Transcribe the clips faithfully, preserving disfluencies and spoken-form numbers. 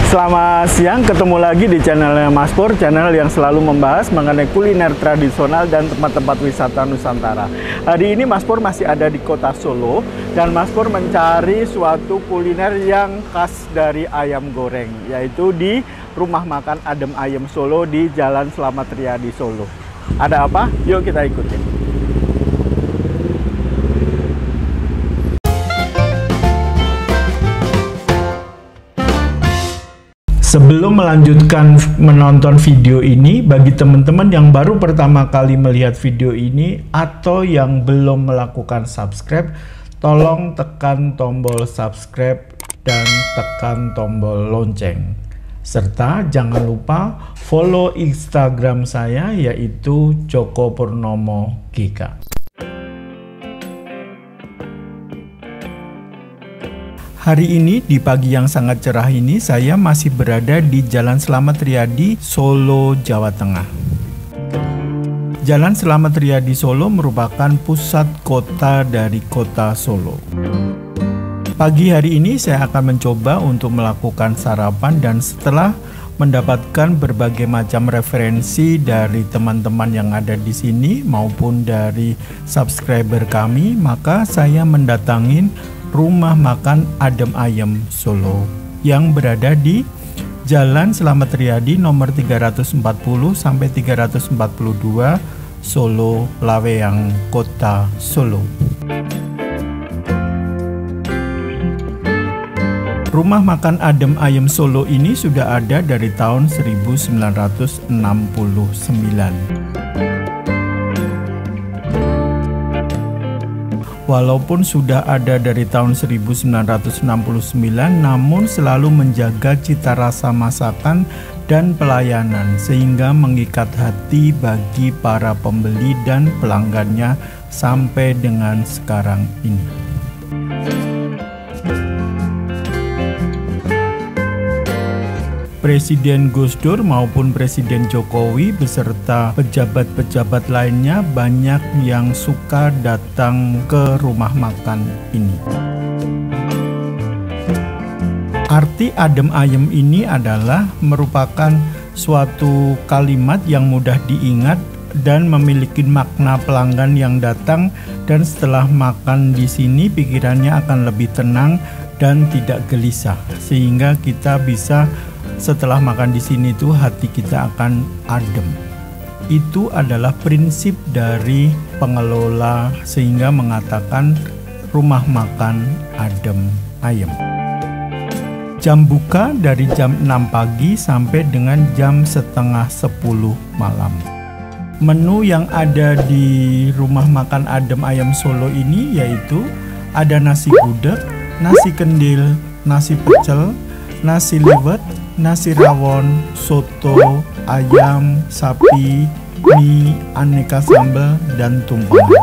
Selamat siang, ketemu lagi di channelnya Mas Pur, channel yang selalu membahas mengenai kuliner tradisional dan tempat-tempat wisata Nusantara. Hari ini Mas Pur masih ada di kota Solo, dan Mas Pur mencari suatu kuliner yang khas dari ayam goreng, yaitu di Rumah Makan Adem Ayem Solo di Jalan Slamet Riyadi Solo. Ada apa? Yuk kita ikutin. Sebelum melanjutkan menonton video ini, bagi teman-teman yang baru pertama kali melihat video ini atau yang belum melakukan subscribe, tolong tekan tombol subscribe dan tekan tombol lonceng. Serta jangan lupa follow Instagram saya, yaitu Joko Purnomo G K. Hari ini di pagi yang sangat cerah ini saya masih berada di Jalan Slamet Riyadi, Solo, Jawa Tengah. Jalan Slamet Riyadi Solo merupakan pusat kota dari kota Solo. Pagi hari ini saya akan mencoba untuk melakukan sarapan, dan setelah mendapatkan berbagai macam referensi dari teman-teman yang ada di sini maupun dari subscriber kami, maka saya mendatangin Rumah Makan Adem Ayem Solo yang berada di Jalan Slamet Riyadi nomor tiga ratus empat puluh sampai tiga ratus empat puluh dua Solo, Laweang, Kota Solo. Rumah Makan Adem Ayem Solo ini sudah ada dari tahun seribu sembilan ratus enam puluh sembilan. Walaupun sudah ada dari tahun seribu sembilan ratus enam puluh sembilan, namun selalu menjaga cita rasa masakan dan pelayanan sehingga mengikat hati bagi para pembeli dan pelanggannya sampai dengan sekarang ini. Presiden Gus Dur maupun Presiden Jokowi beserta pejabat-pejabat lainnya banyak yang suka datang ke rumah makan ini. Arti adem ayem ini adalah merupakan suatu kalimat yang mudah diingat dan memiliki makna pelanggan yang datang dan setelah makan di sini pikirannya akan lebih tenang dan tidak gelisah, sehingga kita bisa setelah makan di sini tuh hati kita akan adem. Itu adalah prinsip dari pengelola sehingga mengatakan Rumah Makan Adem Ayem. Jam buka dari jam enam pagi sampai dengan jam setengah sepuluh malam. Menu yang ada di Rumah Makan Adem Ayem Solo ini yaitu ada nasi gudeg, nasi kendil, nasi pecel, nasi liwet, nasi rawon, soto, ayam, sapi, mie, aneka sambal, dan tumpengan.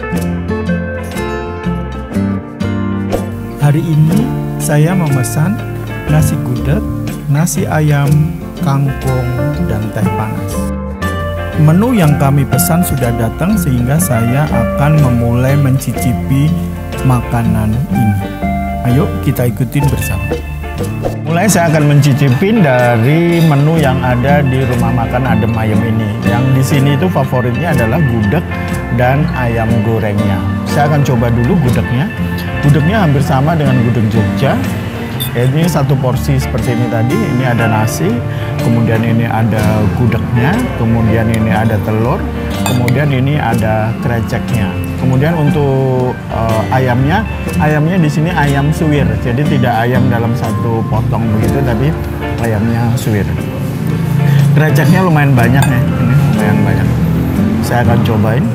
Hari ini saya memesan nasi gudeg, nasi ayam, kangkung, dan teh panas. Menu yang kami pesan sudah datang sehingga saya akan memulai mencicipi makanan ini. Ayo kita ikutin bersama. Mulai saya akan mencicipin dari menu yang ada di Rumah Makan Adem Ayem ini. Yang di sini itu favoritnya adalah gudeg dan ayam gorengnya. Saya akan coba dulu gudegnya. Gudegnya hampir sama dengan gudeg Jogja. Ini satu porsi seperti ini tadi. Ini ada nasi, kemudian ini ada gudegnya, kemudian ini ada telur, kemudian ini ada kreceknya. Kemudian untuk uh, ayamnya, ayamnya di sini ayam suwir, jadi tidak ayam dalam satu potong begitu, tapi ayamnya suwir. Kreceknya lumayan banyak ya, ini lumayan banyak. Saya akan cobain.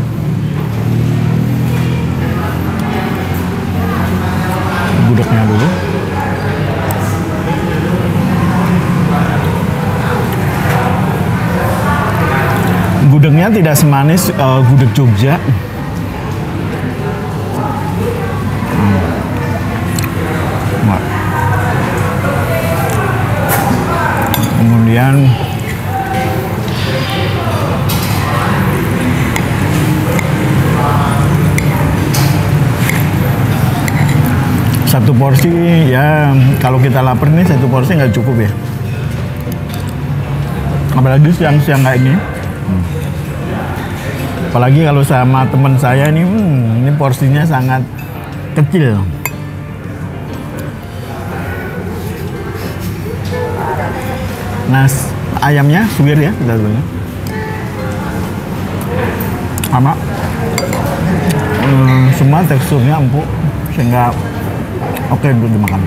Gudegnya dulu. Gudegnya tidak semanis uh, gudeg Jogja. Kemudian satu porsi ya, kalau kita lapar nih satu porsi nggak cukup ya. Apalagi siang-siang kayak gini. Hmm. Apalagi kalau sama teman saya ini, hmm, ini porsinya sangat kecil. Nah, ayamnya suwir ya, kita dulu. Sama, hmm, semua teksturnya empuk sehingga oke okay untuk dimakan.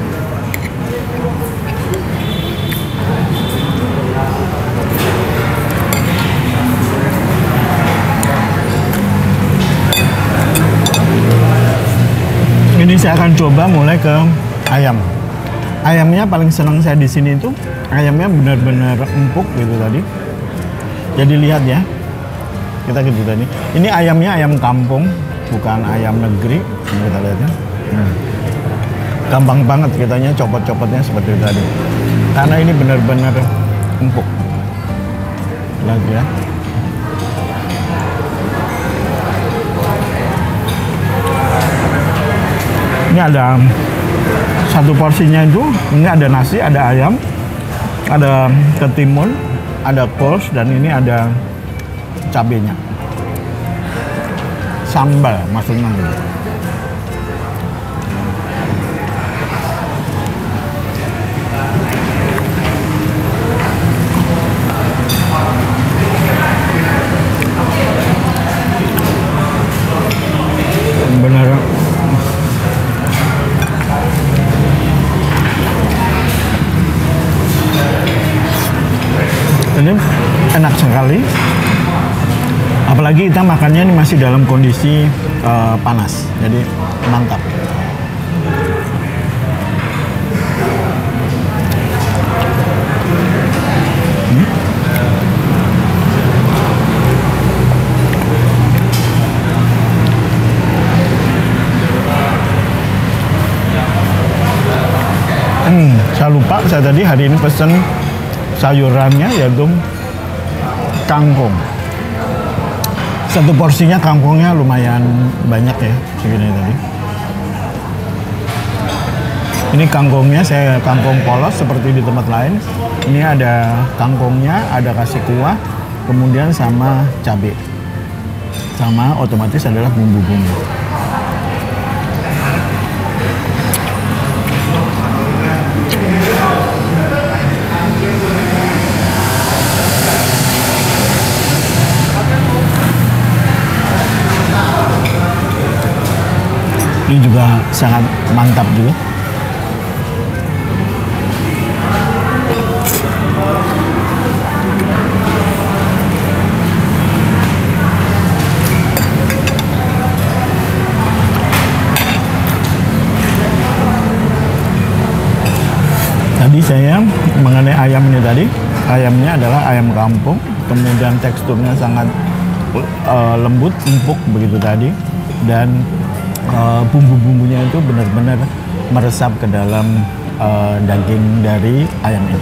Ini saya akan coba mulai ke ayam. Ayamnya paling senang saya di sini itu ayamnya benar-benar empuk gitu tadi. Jadi lihat ya, kita gitu tadi. Ini ayamnya ayam kampung, bukan ayam negeri. Ini kita lihat ya. Hmm. Gampang banget kitanya copot-copotnya seperti itu tadi. Karena ini benar-benar empuk. Lihat ya. Ini ada satu porsinya itu, ini ada nasi, ada ayam, ada ketimun, ada kol, dan ini ada cabenya. Sambal maksudnya gitu. Benar. Ini enak sekali, apalagi kita makannya ini masih dalam kondisi uh, panas, jadi mantap. Hmm? Hmm, saya lupa, saya tadi hari ini pesen sayurannya yaitu kangkung. Satu porsinya kangkungnya lumayan banyak ya, segini tadi. Ini kangkungnya saya kangkung polos seperti di tempat lain. Ini ada kangkungnya, ada kasih kuah, kemudian sama cabai, sama otomatis adalah bumbu-bumbu. Ini juga sangat mantap juga. Tadi saya mengenai ayam ini tadi, ayamnya adalah ayam kampung, kemudian teksturnya sangat uh, lembut, empuk begitu tadi, dan Uh, bumbu-bumbunya itu benar-benar meresap ke dalam uh, daging dari ayam ini.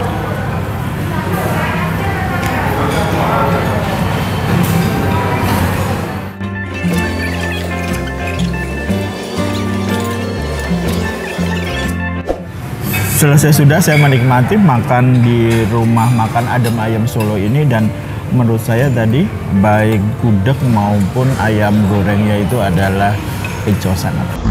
Selesai sudah saya menikmati makan di rumah makan Adem Ayam Solo ini, dan menurut saya tadi baik gudeg maupun ayam gorengnya itu adalah pecosan.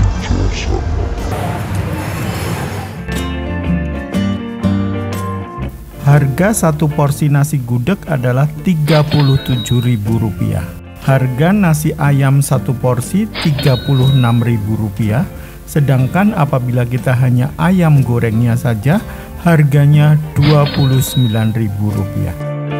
Harga satu porsi nasi gudeg adalah tiga puluh tujuh ribu rupiah. Harga nasi ayam satu porsi tiga puluh enam ribu rupiah. Sedangkan apabila kita hanya ayam gorengnya saja, harganya dua puluh sembilan ribu rupiah.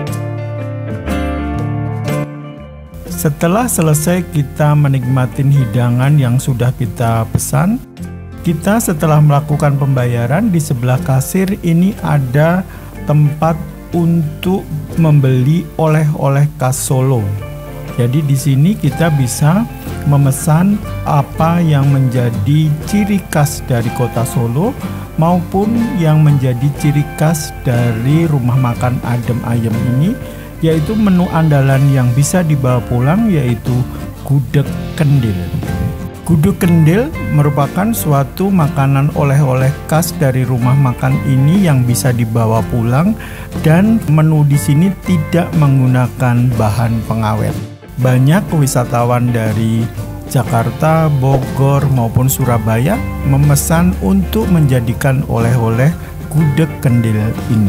Setelah selesai kita menikmati hidangan yang sudah kita pesan, kita setelah melakukan pembayaran di sebelah kasir ini ada tempat untuk membeli oleh-oleh khas Solo. Jadi di sini kita bisa memesan apa yang menjadi ciri khas dari kota Solo maupun yang menjadi ciri khas dari rumah makan Adem Ayam ini, yaitu menu andalan yang bisa dibawa pulang yaitu gudeg kendil. Gudeg kendil merupakan suatu makanan oleh-oleh khas dari rumah makan ini yang bisa dibawa pulang, dan menu di sini tidak menggunakan bahan pengawet. Banyak wisatawan dari Jakarta, Bogor maupun Surabaya memesan untuk menjadikan oleh-oleh gudeg kendil ini.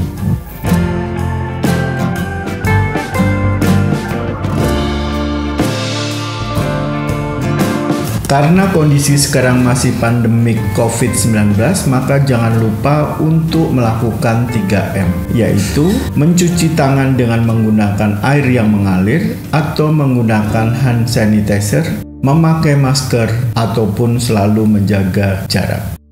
Karena kondisi sekarang masih pandemik covid sembilan belas, maka jangan lupa untuk melakukan tiga M, yaitu mencuci tangan dengan menggunakan air yang mengalir atau menggunakan hand sanitizer, memakai masker, ataupun selalu menjaga jarak.